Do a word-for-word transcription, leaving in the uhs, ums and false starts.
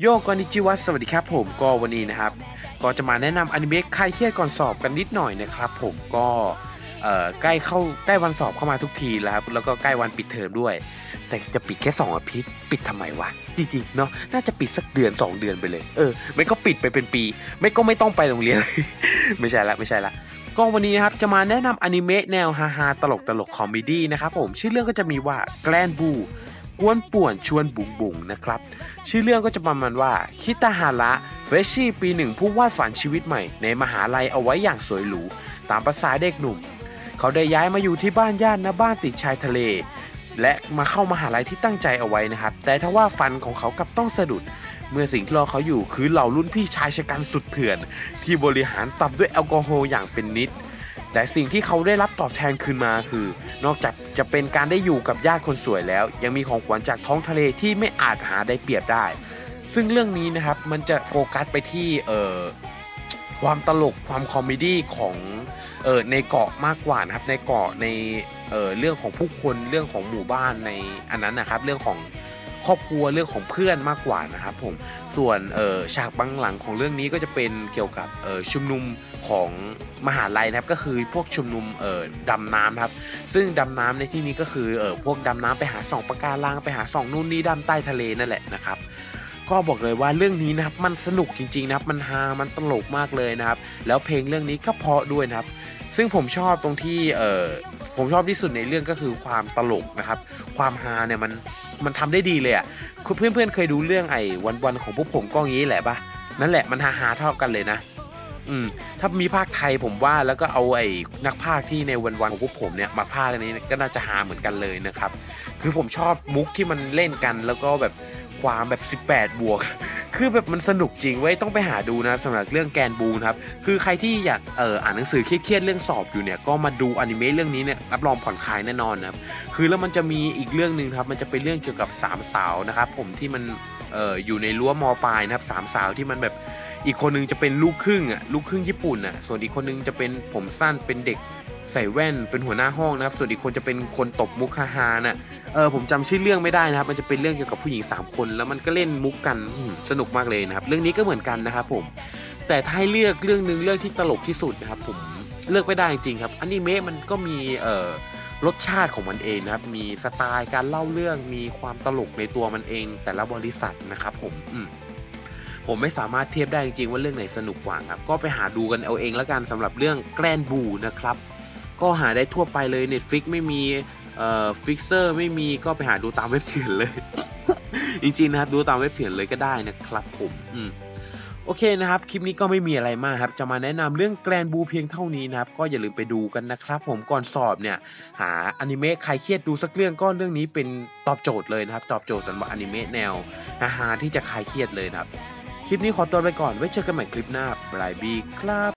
โยกอนิจิวะสวัสดีครับผมก็วันนี้นะครับก็จะมาแนะนำอนิเมะคลายเครียดก่อนสอบกันนิดหน่อยนะครับผมก็เอ่อใกล้เข้าใกล้วันสอบเข้ามาทุกทีแล้วครับแล้วก็ใกล้วันปิดเทอมด้วยแต่จะปิดแค่สองอาทิตย์ปิดทำไมวะจริงๆเนาะน่าจะปิดสักเดือนสองเดือนไปเลยเออไม่ก็ปิดไปเป็นปีไม่ก็ไม่ต้องไปโรงเรียน ไม่ใช่ละไม่ใช่ละก็วันนี้นะครับจะมาแนะนำอนิเมะแนวฮาๆตลกตลกคอมเมดี้นะครับผมชื่อเรื่องก็จะมีว่าแกล้นบูกวนป่วนชวนบุ๋งบุ๋งนะครับชื่อเรื่องก็จะประมาณว่าคิตาฮาระเฟรชชี่ปีหนึ่งผู้วาดฝันชีวิตใหม่ในมหาลัยเอาไว้อย่างสวยหรูตามภาษาเด็กหนุ่มเขาได้ย้ายมาอยู่ที่บ้านญาตินะบ้านติดชายทะเลและมาเข้ามหาลัยที่ตั้งใจเอาไว้นะครับแต่ทว่าฝันของเขากลับต้องสะดุดเมื่อสิ่งที่รอเขาอยู่คือเหล่ารุ่นพี่ชายชะกันสุดเถื่อนที่บริหารตับด้วยแอลกอฮอล์อย่างเป็นนิดแต่สิ่งที่เขาได้รับตอบแทนคืนมาคือนอกจากจะเป็นการได้อยู่กับญาติคนสวยแล้วยังมีของขวัญจากท้องทะเลที่ไม่อาจหาได้เปรียบได้ซึ่งเรื่องนี้นะครับมันจะโฟกัสไปที่เอ่อความตลกความคอมเมดี้ของเอ่อในเกาะมากกว่านะครับในเกาะในเอ่อเรื่องของผู้คนเรื่องของหมู่บ้านในอันนั้นนะครับเรื่องของครอบครัวเรื่องของเพื่อนมากกว่านะครับผมส่วนเอ่อฉากบังหลังของเรื่องนี้ก็จะเป็นเกี่ยวกับเอ่อชุมนุมของมหาลัยนะครับก็คือพวกชุมนุมเอ่อดำน้ำครับซึ่งดำน้ำในที่นี้ก็คือเอ่อพวกดำน้ำไปหาส่องปะการังไปหาส่องนู่นนี่ดำใต้ทะเลนั่นแหละนะครับก็บอกเลยว่าเรื่องนี้นะครับมันสนุกจริงๆนะครับมันฮามันตลกมากเลยนะครับแล้วเพลงเรื่องนี้ก็เพราะด้วยนะครับซึ่งผมชอบตรงที่เอ่อผมชอบที่สุดในเรื่องก็คือความตลกนะครับความฮาเนี่ยมันมันทำได้ดีเลยอ่ะคุณเพื่อนๆเคยดูเรื่องไอ้วันๆของพวกผมก็งี้แหละปะนั่นแหละมันฮาๆเท่ากันเลยนะอืมถ้ามีภาคไทยผมว่าแล้วก็เอาไอ้นักพากย์ที่ในวันๆของพวกผมเนี่ยมาพากย์อันนี้ก็น่าจะฮาเหมือนกันเลยนะครับคือผมชอบมุกที่มันเล่นกันแล้วก็แบบความแบบสิบแปดบวกคือแบบมันสนุกจริงเว้ยต้องไปหาดูนะครับสำหรับเรื่องแกนบูนะครับคือใครที่อยากเอ่ออ่านหนังสือเครียดๆเรื่องสอบอยู่เนี่ยก็มาดูอนิเมะเรื่องนี้เนี่ยรับรองผ่อนคลายแน่นอนนะครับคือแล้วมันจะมีอีกเรื่องนึงครับมันจะเป็นเรื่องเกี่ยวกับสามสาวนะครับผมที่มันเอ่ออยู่ในรั้วม.ปลายนะครับสามสาวที่มันแบบอีกคนนึงจะเป็นลูกครึ่งอ่ะลูกครึ่งญี่ปุ่นอ่ะส่วนอีกคนนึงจะเป็นผมสั้นเป็นเด็กใส่แว่นเป็นหัวหน้าห้องนะครับส่วนอีกคนจะเป็นคนตบมุกฮาๆน่ะเออผมจำชื่อเรื่องไม่ได้นะครับมันจะเป็นเรื่องเกี่ยวกับผู้หญิงสามคนแล้วมันก็เล่นมุกกันสนุกมากเลยนะครับเรื่องนี้ก็เหมือนกันนะครับผมแต่ถ้าให้เลือกเรื่องนึงเรื่องที่ตลกที่สุดนะครับผมเลือกไม่ได้จริงๆครับอนิเมะมันก็มีเอ่อรสชาติของมันเองนะครับมีสไตล์การเล่าเรื่องมีความตลกในตัวมันเองแต่ละบริษัทนะครับผมอืมผมไม่สามารถเทียบได้จริงๆว่าเรื่องไหนสนุกกว่าครับก็ไปหาดูกันเอาเองแล้วกันสำหรับเรื่องแกล้นบูนะครับก็หาได้ทั่วไปเลย Netflix ไม่มีเอ่อฟิกเซอร์ไม่มีก็ไปหาดูตามเว็บเถื่อนเลย จริงๆนะครับดูตามเว็บเถื่อนเลยก็ได้นะครับผมอืมโอเคนะครับคลิปนี้ก็ไม่มีอะไรมากครับจะมาแนะนำเรื่องแกรนบูเพียงเท่านี้นะครับก็อย่าลืมไปดูกันนะครับผมก่อนสอบเนี่ยหาอนิเมะใครเครียดดูสักเรื่องก็เรื่องนี้เป็นตอบโจทย์เลยนะครับตอบโจทย์สำหรับอนิเมะแนวฮาๆที่จะคลายเครียดเลยนะครับคลิปนี้ขอตัวไปก่อนไว้เจอกันใหม่คลิปหน้าบายบายครับ